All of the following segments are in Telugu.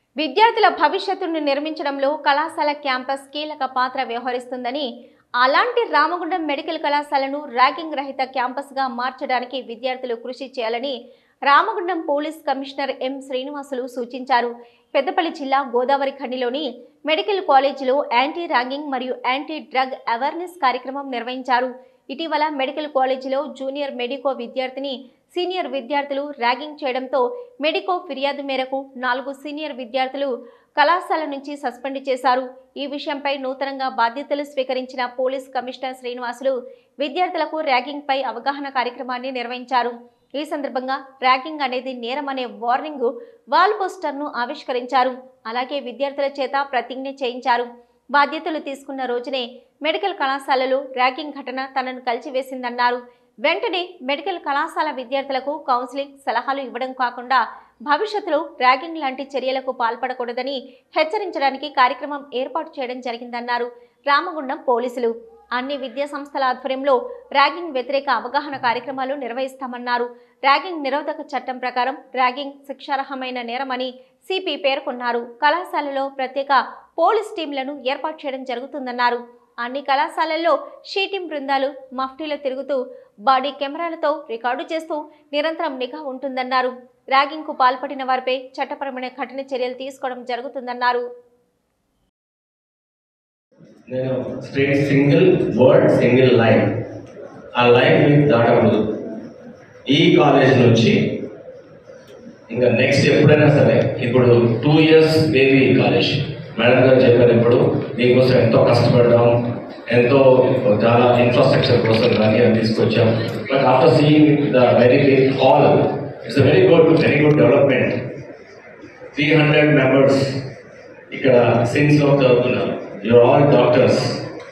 విద్యార్థుల భవిష్యత్తును నిర్మించడంలో కళాశాల క్యాంపస్ కీలక పాత్ర వ్యవహరిస్తుందని, అలాంటి రామగుండం మెడికల్ కళాశాలను ర్యాగింగ్ రహిత క్యాంపస్గా మార్చడానికి విద్యార్థులు కృషి చేయాలని Ramagundam police commissioner M Srinivasulu సూచించారు. పెద్దపల్లి జిల్లా గోదావరి ఖండిలోని మెడికల్ కాలేజీలో యాంటీ ర్యాగింగ్ మరియు యాంటీ డ్రగ్ అవేర్నెస్ కార్యక్రమం నిర్వహించారు. ఇటీవల మెడికల్ కాలేజీలో జూనియర్ మెడికో విద్యార్థిని సీనియర్ విద్యార్థులు ర్యాగింగ్ చేయడంతో మెడికో ఫిర్యాదు మేరకు 4 సీనియర్ విద్యార్థులు కళాశాల నుంచి సస్పెండ్ చేశారు. ఈ విషయంపై నూతనంగా బాధ్యతలు స్వీకరించిన పోలీస్ కమిషనర్ శ్రీనివాసులు విద్యార్థులకు ర్యాగింగ్ పై అవగాహన కార్యక్రమాన్ని నిర్వహించారు. ఈ సందర్భంగా ర్యాగింగ్ అనేది నేరం అనే వార్నింగ్ వాల్ పోస్టర్ను ఆవిష్కరించారు. అలాగే విద్యార్థుల చేత ప్రతిజ్ఞ చేయించారు. బాధ్యతలు తీసుకున్న రోజునే మెడికల్ కళాశాలలో ర్యాగింగ్ ఘటన తనను కలిచివేసిందన్నారు. వెంటనే మెడికల్ కళాశాల విద్యార్థులకు కౌన్సిలింగ్ సలహాలు ఇవ్వడం కాకుండా భవిష్యత్తులో ర్యాగింగ్ లాంటి చర్యలకు పాల్పడకూడదని హెచ్చరించడానికి కార్యక్రమం ఏర్పాటు చేయడం జరిగిందన్నారు. రామగుండం పోలీసులు అన్ని విద్యా సంస్థల ఆధ్వర్యంలో ర్యాగింగ్ వ్యతిరేక అవగాహన కార్యక్రమాలు నిర్వహిస్తామన్నారు. ర్యాగింగ్ నిరోధక చట్టం ప్రకారం ర్యాగింగ్ శిక్షార్హమైన నేరమని సిపి పేర్కొన్నారు. కళాశాలలో ప్రత్యేక పోలీస్ టీంలను ఏర్పాటు చేయడం జరుగుతుందన్నారు. అన్ని కళాశాలల్లో షీటింగ్ బృందాలు మఫ్టీలో తిరుగుతూ బాడీ కెమెరాలతో రికార్డు చేస్తూ నిరంతరం నిఘా ఉంటుందన్నారు. ర్యాగింగ్ కు పాల్పడిన వారిపై చట్టపరమైన కఠిన చర్యలు తీసుకోవడం జరుగుతుందన్నారు. నేను straight single word single line ఆ లైన్ మీకు దాటకూడదు. ఈ కాలేజ్ నుంచి ఇంకా నెక్స్ట్ ఎప్పుడైనా సరే, ఇప్పుడు 2 years బేబీ కాలేజ్ మేడం గారు చెప్పారు. ఇప్పుడు దీనికోసం ఎంతో కష్టపడ్డాం, ఎంతో చాలా ఇన్ఫ్రాస్ట్రక్చర్ కోసం కానీ అది తీసుకొచ్చాం. But after seeing the very big hall, it's very good development. 300 members ఇక్కడ సిన్స్లో చదువుతున్నారు. You are all doctors.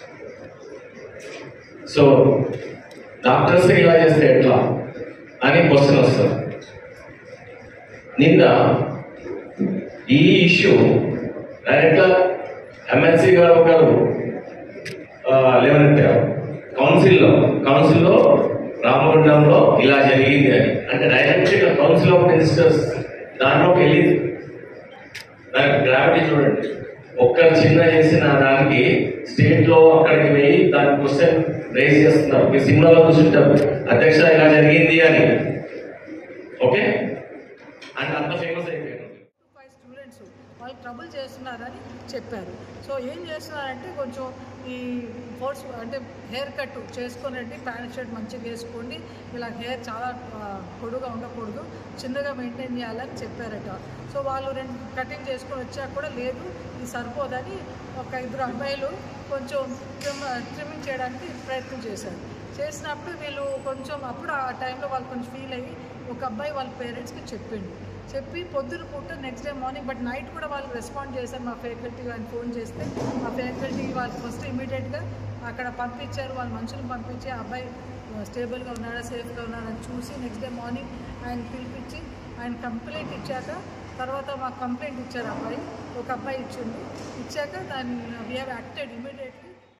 So doctors ఇలా చేస్తే ఎట్లా అని క్వశ్చన్ వస్తుంది. నిన్న ఈ ఇష్యూ డైరెక్ట్గా ఎమ్మెల్సీ గారు ఒకరు లేవనెత్తారు కౌన్సిల్లో రామగుండంలో ఇలా జరిగింది అని. అంటే డైరెక్ట్గా కౌన్సిల్ ఆఫ్ మినిస్టర్స్ దాంట్లోకి వెళ్ళింది. దానికి గ్రావిటీ చూడండి. ఒక్కరు చిన్న చేసిన దానికి స్టేట్లో అక్కడికి వెళ్ళి దాని క్వశ్చన్ రేజ్ చేస్తున్నారు. మీ సినిమాలో చూసుంటారు, అధ్యక్ష ఇలా జరిగింది అని. ఓకే, అండ్ అంత ఫేమస్ అయిపోయారు. 5 స్టూడెంట్స్ వాళ్ళు ట్రబుల్ చేస్తున్నారని చెప్పారు. సో ఏం చేస్తున్నారంటే కొంచెం ఈ ఫోర్స్ అంటే హెయిర్ కట్ చేసుకోనండి, ప్యాంట్ షర్ట్ మంచిగా వేసుకోండి, ఇలా హెయిర్ చాలా పొడుగా ఉండకూడదు, చిన్నగా మెయింటైన్ చేయాలని చెప్పారట. సో వాళ్ళు 2 కటింగ్ చేసుకొని వచ్చాక కూడా లేదు ఇది సరిపోదని ఒక 2 అబ్బాయిలు కొంచెం ట్రిమ్మింగ్ చేయడానికి ప్రయత్నం చేసినప్పుడు వీళ్ళు కొంచెం అప్పుడు ఆ టైంలో వాళ్ళు కొంచెం ఫీల్ అయ్యి ఒక అబ్బాయి వాళ్ళ పేరెంట్స్కి చెప్పి పొద్దున పూట next day morning, but night కూడా వాళ్ళు రెస్పాండ్ చేశారు. మా ఫ్యాకల్టీ వాళ్ళని ఫోన్ చేస్తే మా ఫ్యాకల్టీ వాళ్ళు ఫస్ట్ ఇమీడియట్గా అక్కడ పంపించారు. వాళ్ళ మనుషులను పంపించి ఆ అబ్బాయి స్టేబుల్గా ఉన్నాడా సేఫ్గా ఉన్నాడని చూసి నెక్స్ట్ డే మార్నింగ్ ఆయన పిలిపించి ఆయన కంప్లైంట్ ఇచ్చాక తర్వాత మాకు కంప్లైంట్ ఇచ్చారు. ఒక అబ్బాయి ఇచ్చాక దాన్ని వీ హ్యావ్ యాక్టెడ్ ఇమీడియట్లీ.